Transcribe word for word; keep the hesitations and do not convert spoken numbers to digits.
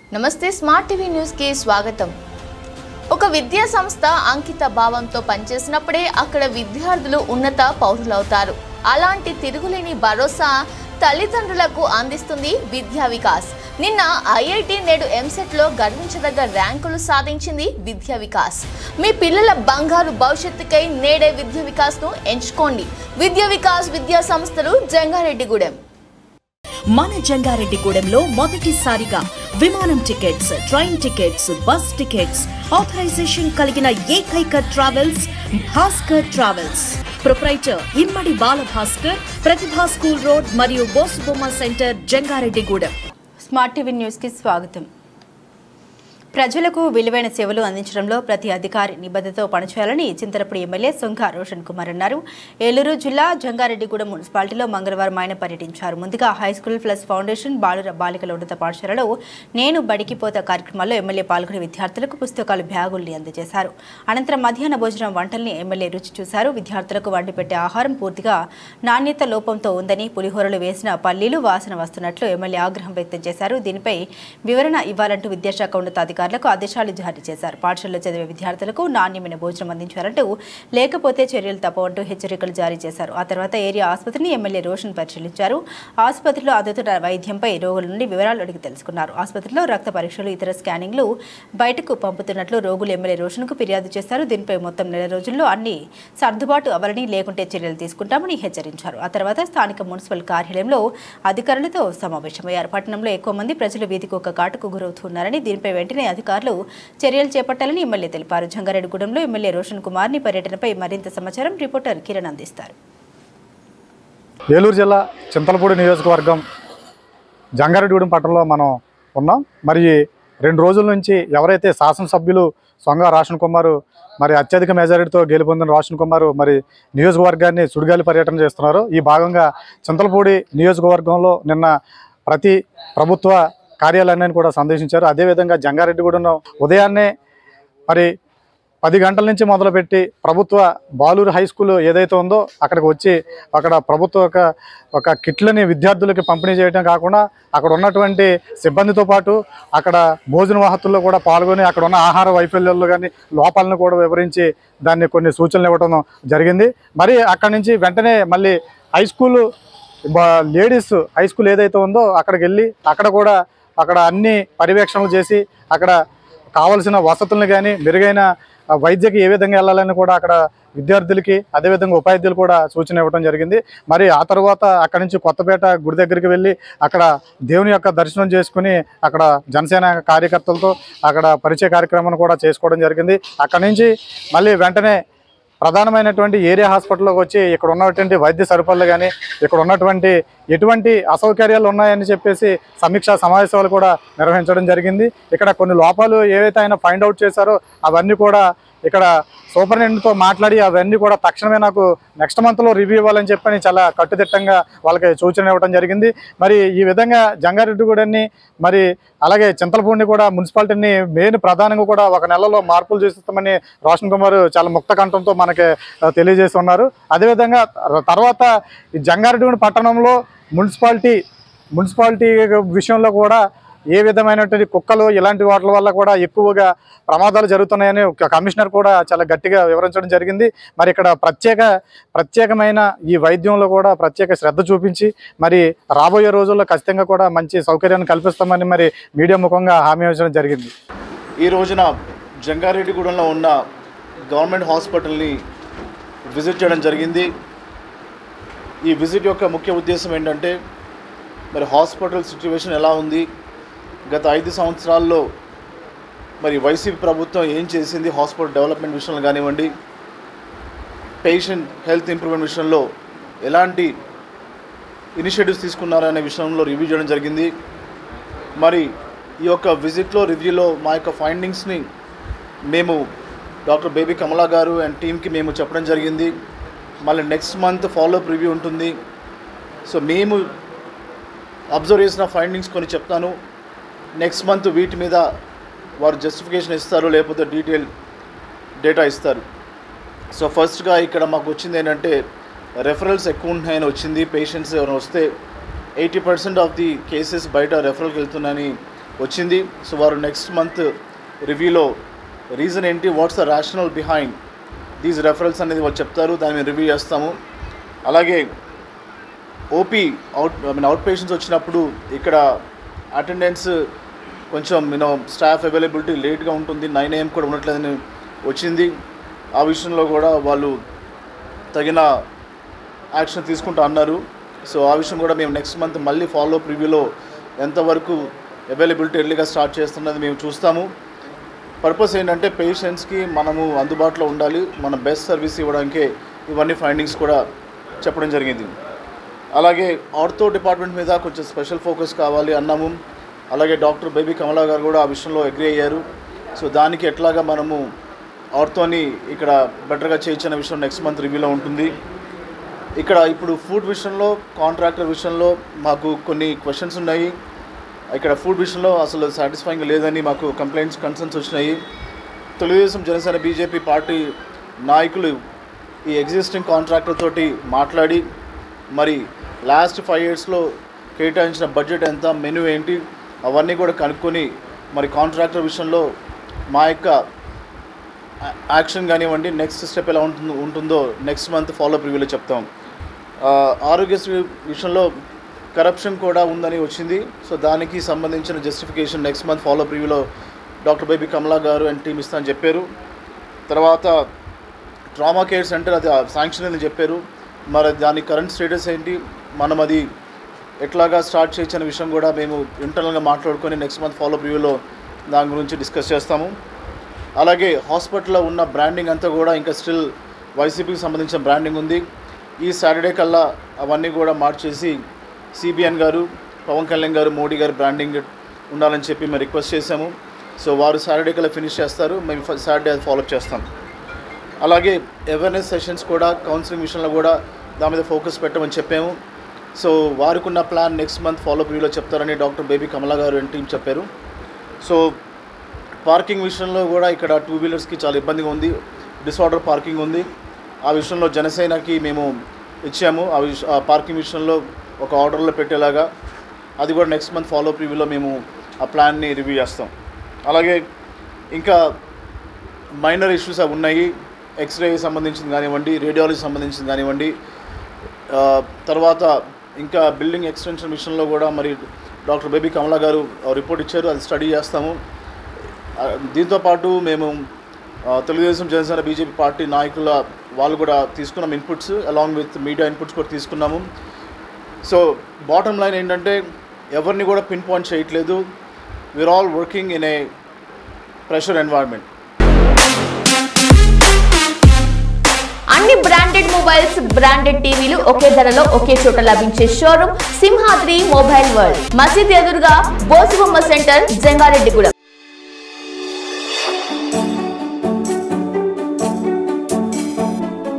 నమస్తే smart TV news కి స్వాగతం. ఒక విద్యా సంస్థ అంకిత భావంతో పనిచేసినప్పుడే అక్కడ విద్యార్థులు ఉన్నత పౌరులవుతారు. అలాంటి తిరుగులేని భరోసా తల్లిదండ్రులకు అందిస్తుంది విద్యా వికాస్. నిన్న ఐఐటి నేడు ఎంసెట్ లో గర్వించదగ్గ ర్యాంకులు సాధించింది విద్యా వికాస్. మీ పిల్లల బంగారు భవిష్యత్తుకై నేడే విద్యా వికాస్ ను ఎంచుకోండి. విద్యా వికాస్ విద్యా సంస్థలు జంగారెడ్డిగూడెం. మన జంగారెడ్డిగూడెంలో మొదటిసారిగా విమానం tickets, train tickets, bus tickets authorization కలిగిన ఏకైక travels Bhaskar travels. Proprietor Immadi Bala Bhaskar, Pratibha school road మరియు Bosubomma centre, Jangareddygudem. Smart TV news కి స్వాగతం. ప్రజలకు విలువైన సేవలు అందించడంలో ప్రతి అధికారి నిబద్ధతతో పనిచేయాలని చింతలపూడి ఎమ్మెల్యే సొంగ రోషన్ కుమార్ అన్నారు. ఏలూరు జిల్లా జంగారెడ్డిగూడెం మున్సిపాలిటీలో మంగళవారం ఆయన పర్యటించారు. ముందుగా హైస్కూల్ ప్లస్ ఫౌండేషన్ బాలుర బాలికల ఉన్నత పాఠశాలలో నేను బడికిపోత కార్యక్రమాల్లో ఎమ్మెల్యే పాల్గొని విద్యార్థులకు పుస్తకాలు, బ్యాగుల్ని అందజేశారు. అనంతరం మధ్యాహ్న భోజనం వంటల్ని ఎమ్మెల్యే రుచి చూశారు. విద్యార్థులకు వండి పెట్టే ఆహారం పూర్తిగా నాణ్యత లోపంతో ఉందని, పులిహోరలు వేసిన పల్లీలు వాసన వస్తున్నట్లు ఎమ్మెల్యే ఆగ్రహం వ్యక్తం చేశారు. దీనిపై వివరణ ఇవ్వాలంటూ విద్యాశాఖ ఉన్నతాధికారులకు ఆదేశాలు జారీ చేశారు. పాఠశాలలో చదివే విద్యార్థులకు నాణ్యమైన భోజనం అందించారంటూ, లేకపోతే చర్యలు తప్పవంటూ హెచ్చరికలు జారీ చేశారు. ఆ తర్వాత ఏరియా ఆసుపత్రిని ఎమ్మెల్యే రోషన్ పరిశీలించారు. ఆసుపత్రిలో అందుతున్న వైద్యంపై రోగుల నుండి వివరాలు అడిగి తెలుసుకున్నారు. ఆసుపత్రిలో రక్త పరీక్షలు, ఇతర స్కానింగ్లు బయటకు పంపుతున్నట్లు రోగులు ఎమ్మెల్యే రోషన్కు ఫిర్యాదు చేశారు. దీనిపై మొత్తం నెల రోజుల్లో అన్ని సర్దుబాటు అవ్వాలని, లేకుంటే చర్యలు తీసుకుంటామని హెచ్చరించారు. ఆ తర్వాత స్థానిక మున్సిపల్ కార్యాలయంలో అధికారులతో సమావేశమయ్యారు. పట్టణంలో ఎక్కువ మంది ప్రజలు వీధికి ఒక కాటుకు గురవుతున్నారని, దీనిపై వెంటనే అధికారులు చర్యలు చేపట్టాలని ఎమ్మెల్యే తెలిపారు. జంగారెడ్డిగూడెంలో ఎమ్మెల్యే రోషన్ కుమార్ ని పర్యటనపై మరింత సమాచారం రిపోర్టర్ కిరణ్ అందిస్తారు. ఏలూరు జిల్లా చింతలపూడి నియోజకవర్గం జంగారెడ్డిగూడెం పట్టణంలో మనం ఉన్నాం. మరి రెండు రోజుల నుంచి ఎవరైతే శాసనసభ్యులు సొంగ రోషన్ కుమార్ మరి అత్యధిక మెజారిటీతో గెలుపొందిన రోషన్ కుమార్ మరి నియోజకవర్గాన్ని సుడిగాలి పర్యటన చేస్తున్నారు. ఈ భాగంగా చింతలపూడి నియోజకవర్గంలో నిన్న ప్రతి ప్రభుత్వ కార్యాలయాన్ని కూడా సందర్శించారు. అదేవిధంగా జంగారెడ్డిగూడెం ఉదయాన్నే మరి పది గంటల నుంచి మొదలుపెట్టి ప్రభుత్వ బాలూరు హై స్కూల్ ఏదైతే ఉందో అక్కడికి వచ్చి అక్కడ ప్రభుత్వ ఒక ఒక కిట్లని విద్యార్థులకి పంపిణీ చేయడం కాకుండా అక్కడ ఉన్నటువంటి సిబ్బందితో పాటు అక్కడ భోజన వసతుల్లో కూడా పాల్గొని అక్కడ ఉన్న ఆహార వైఫల్యాలు కానీ లోపాలను కూడా వివరించి దాన్ని కొన్ని సూచనలు ఇవ్వడం జరిగింది. మరి అక్కడి నుంచి వెంటనే మళ్ళీ high school ladies high school ఏదైతే ఉందో అక్కడికి వెళ్ళి అక్కడ కూడా అక్కడ అన్ని పర్యవేక్షణలు చేసి అక్కడ కావలసిన వసతులను కానీ మెరుగైన వైద్యకి ఏ విధంగా వెళ్ళాలని కూడా అక్కడ విద్యార్థులకి అదేవిధంగా ఉపాధ్యాయులు కూడా సూచన ఇవ్వడం జరిగింది. మరి ఆ తర్వాత అక్కడి నుంచి కొత్తపేట గుడి దగ్గరికి వెళ్ళి అక్కడ దేవుని యొక్క దర్శనం చేసుకుని అక్కడ జనసేన కార్యకర్తలతో అక్కడ పరిచయ కార్యక్రమాన్ని కూడా చేసుకోవడం జరిగింది. అక్కడి నుంచి మళ్ళీ వెంటనే ప్రధానమైనటువంటి ఏరియా హాస్పిటల్లోకి వచ్చి ఇక్కడ ఉన్నటువంటి వైద్య సరఫరాలు కానీ ఇక్కడ ఉన్నటువంటి ఎటువంటి అసౌకర్యాలు ఉన్నాయని చెప్పేసి సమీక్షా సమావేశాలు కూడా నిర్వహించడం జరిగింది. ఇక్కడ కొన్ని లోపాలు ఏవైతే ఆయన ఫైండ్ అవుట్ చేశారో అవన్నీ కూడా ఇక్కడ సూపరింటెండెంట్తో మాట్లాడి అవన్నీ కూడా తక్షణమే నాకు నెక్స్ట్ మంత్లో రివ్యూ ఇవ్వాలని చెప్పని చాలా కట్టుదిట్టంగా వాళ్ళకి సూచన ఇవ్వడం జరిగింది. మరి ఈ విధంగా జంగారెడ్డిగూడెన్ని మరి అలాగే చింతలపూడిని కూడా మున్సిపాలిటీని మెయిన్ ప్రధానంగా కూడా ఒక నెలలో మార్పులు చేస్తామని రోషన్ కుమార్ చాలా ముక్త కంఠంతో మనకి తెలియజేసి ఉన్నారు. అదేవిధంగా తర్వాత ఈ జంగారెడ్డిగూడెం పట్టణంలో మున్సిపాలిటీ మున్సిపాలిటీ విషయంలో కూడా ఏ విధమైనటువంటి కుక్కలు ఇలాంటి వాటి వల్ల కూడా ఎక్కువగా ప్రమాదాలు జరుగుతున్నాయని కమిషనర్ కూడా చాలా గట్టిగా వివరించడం జరిగింది. మరి ఇక్కడ ప్రత్యేక ప్రత్యేకమైన ఈ వైద్యంలో కూడా ప్రత్యేక శ్రద్ధ చూపించి మరి రాబోయే రోజుల్లో ఖచ్చితంగా కూడా మంచి సౌకర్యాన్ని కల్పిస్తామని మరి మీడియా ముఖంగా హామీ ఇవ్వడం జరిగింది. ఈ రోజున జంగారెడ్డిగూడెంలో ఉన్న గవర్నమెంట్ హాస్పిటల్ని విజిట్ చేయడం జరిగింది. ఈ విజిట్ యొక్క ముఖ్య ఉద్దేశం ఏంటంటే మరి హాస్పిటల్ సిచ్యువేషన్ ఎలా ఉంది, గత ఐదు సంవత్సరాల్లో మరి వైసీపీ ప్రభుత్వం ఏం చేసింది హాస్పిటల్ డెవలప్మెంట్ విషయంలో కానివ్వండి, పేషెంట్ హెల్త్ ఇంప్రూవ్మెంట్ విషయంలో ఎలాంటి ఇనిషియేటివ్స్ తీసుకున్నారనే విషయంలో రివ్యూ చేయడం జరిగింది. మరి ఈ యొక్క విజిట్లో రివ్యూలో మా యొక్క ఫైండింగ్స్ని మేము డాక్టర్ బేబీ కమలా గారు అండ్ టీమ్కి మేము చెప్పడం జరిగింది. మళ్ళీ నెక్స్ట్ మంత్ ఫాలోఅప్ రివ్యూ ఉంటుంది. సో మేము అబ్జర్వ్ చేసిన ఫైండింగ్స్ కొన్ని చెప్తాను. నెక్స్ట్ మంత్ వీటి మీద వారు జస్టిఫికేషన్ ఇస్తారు, లేకపోతే డీటెయిల్ డేటా ఇస్తారు. సో ఫస్ట్గా ఇక్కడ మాకు వచ్చింది ఏంటంటే రెఫరల్స్ ఎక్కువ ఉన్నాయని వచ్చింది. పేషెంట్స్ ఎవరైనా వస్తే eighty percent of the cases బయట రెఫరల్కి వెళ్తున్నాయని వచ్చింది. సో వారు నెక్స్ట్ మంత్ రివ్యూలో రీజన్ ఏంటి, what's the rational behind these referrals అనేది వాళ్ళు చెప్తారు, దాన్ని మేము రివ్యూ చేస్తాము. అలాగే OP out I mean out patients వచ్చినప్పుడు ఇక్కడ అటెండెన్స్ కొంచెం యూనో స్టాఫ్ అవైలబిలిటీ లేట్గా ఉంటుంది, నైన్ ఏఎం కూడా ఉండట్లేదని వచ్చింది. ఆ విషయంలో కూడా వాళ్ళు తగిన యాక్షన్ తీసుకుంటా అన్నారు. సో ఆ విషయం కూడా మేము నెక్స్ట్ మంత్ మళ్ళీ ఫాలో ప్రివ్యూలో ఎంతవరకు అవైలబిలిటీ ఎర్లీగా స్టార్ట్ చేస్తున్నది మేము చూస్తాము. పర్పస్ ఏంటంటే పేషెంట్స్కి మనము అందుబాటులో ఉండాలి, మన బెస్ట్ సర్వీస్ ఇవ్వడానికే ఇవన్నీ ఫైండింగ్స్ కూడా చెప్పడం జరిగింది. అలాగే ఆర్థో డిపార్ట్మెంట్ మీద కొంచెం స్పెషల్ ఫోకస్ కావాలి అన్నాము. అలాగే డాక్టర్ బేబీ కమలా గారు కూడా ఆ విషయంలో అగ్రీ అయ్యారు. సో దానికి ఎట్లాగా మనము ఆర్థోని ఇక్కడ బెటర్గా చేయించిన విషయం నెక్స్ట్ మంత్ రివ్యూలో ఉంటుంది. ఇక్కడ ఇప్పుడు ఫుడ్ విషయంలో కాంట్రాక్టర్ విషయంలో మాకు కొన్ని క్వశ్చన్స్ ఉన్నాయి. ఇక్కడ ఫుడ్ విషయంలో అసలు సాటిస్ఫైయింగ్ లేదని మాకు కంప్లైంట్స్ కన్సర్న్స్ వచ్చినాయి. తెలుగుదేశం జనసేన బీజేపీ పార్టీ నాయకులు ఈ ఎగ్జిస్టింగ్ కాంట్రాక్టర్ తోటి మాట్లాడి మరి లాస్ట్ ఫైవ్ ఇయర్స్లో కేటాయించిన బడ్జెట్ ఎంత, మెనూ ఏంటి అవన్నీ కూడా కనుక్కొని మరి కాంట్రాక్టర్ విషయంలో మా యొక్క యాక్షన్ కానివ్వండి నెక్స్ట్ స్టెప్ ఎలా ఉంటుందో ఉంటుందో నెక్స్ట్ మంత్ ఫాలో ప్రివ్యూలో చెప్తాం. ఆరోగ్యశ్రీ విషయంలో కరప్షన్ కూడా ఉందని వచ్చింది. సో దానికి సంబంధించిన జస్టిఫికేషన్ నెక్స్ట్ మంత్ ఫాలో ప్రివ్యూలో డాక్టర్ బేబీ కమలా గారు అండ్ టీమ్ ఇస్తా అని చెప్పారు. తర్వాత ట్రామా కేర్ సెంటర్ అది శాంక్షన్ అని చెప్పారు. మరి దాని కరెంట్ స్టేటస్ ఏంటి, మనం అది ఎట్లాగా స్టార్ట్ చేయించిన విషయం కూడా మేము ఇంటర్నల్గా మాట్లాడుకొని నెక్స్ట్ మంత్ ఫాలో ప్రివ్యూలో దాని గురించి డిస్కస్ చేస్తాము. అలాగే హాస్పిటల్లో ఉన్న బ్రాండింగ్ అంతా కూడా ఇంకా స్టిల్ వైసీపీకి సంబంధించిన బ్రాండింగ్ ఉంది. ఈ సాటర్డే కల్లా అవన్నీ కూడా మార్చేసి సిబిఎన్ గారు, పవన్ కళ్యాణ్ గారు, మోడీ గారు బ్రాండింగ్ ఉండాలని చెప్పి మేము రిక్వెస్ట్ చేసాము. సో వారు సాటర్డే కల్లా ఫినిష్ చేస్తారు, మేము సాటర్డే అది ఫాలోఅప్ చేస్తాం. అలాగే అవేర్నెస్ సెషన్స్ కూడా కౌన్సిలింగ్ విషయంలో కూడా దాని మీద ఫోకస్ పెట్టమని చెప్పాము. సో వారికి ఉన్న ప్లాన్ నెక్స్ట్ మంత్ ఫాలో ప్రివ్యూలో చెప్తారని డాక్టర్ బేబీ కమలా గారు అండ్ టీం చెప్పారు. సో పార్కింగ్ విషయంలో కూడా ఇక్కడ టూ వీలర్స్కి చాలా ఇబ్బందిగా ఉంది, డిసార్డర్ పార్కింగ్ ఉంది. ఆ విషయంలో జనసేనకి మేము ఇచ్చాము. ఆ విష ఆ పార్కింగ్ విషయంలో ఒక ఆర్డర్లో పెట్టేలాగా అది కూడా నెక్స్ట్ మంత్ ఫాలో ప్రివ్యూలో మేము ఆ ప్లాన్ని రివ్యూ చేస్తాం. అలాగే ఇంకా మైనర్ ఇష్యూస్ అవి ఉన్నాయి, ఎక్స్రే సంబంధించింది కానివ్వండి, రేడియాలజీ సంబంధించింది కానివ్వండి. తర్వాత ఇంకా బిల్డింగ్ ఎక్స్టెన్షన్ విషయంలో కూడా మరి డాక్టర్ బేబీ కమలా గారు రిపోర్ట్ ఇచ్చారు, అది స్టడీ చేస్తాము. దీంతోపాటు మేము తెలుగుదేశం జనసేన బీజేపీ పార్టీ నాయకుల వాళ్ళు కూడా తీసుకున్నాం inputs, along with media inputs కూడా తీసుకున్నాము. సో బాటమ్ లైన్ ఏంటంటే ఎవరిని కూడా పిన్ పాయింట్ చేయట్లేదు, we are all working in a pressure environment. అన్ని బ్రాండెడ్ మొబైల్స్, బ్రాండెడ్ టీవీలు ఒకే ధరలో ఒకే చోట లభించే షోరూమ్ సింహాద్రి మొబైల్ వరల్డ్, మసీద్ ఎదురుగా బోసుబొమ్మ సెంటర్, జంగారెడ్డిగూడెం.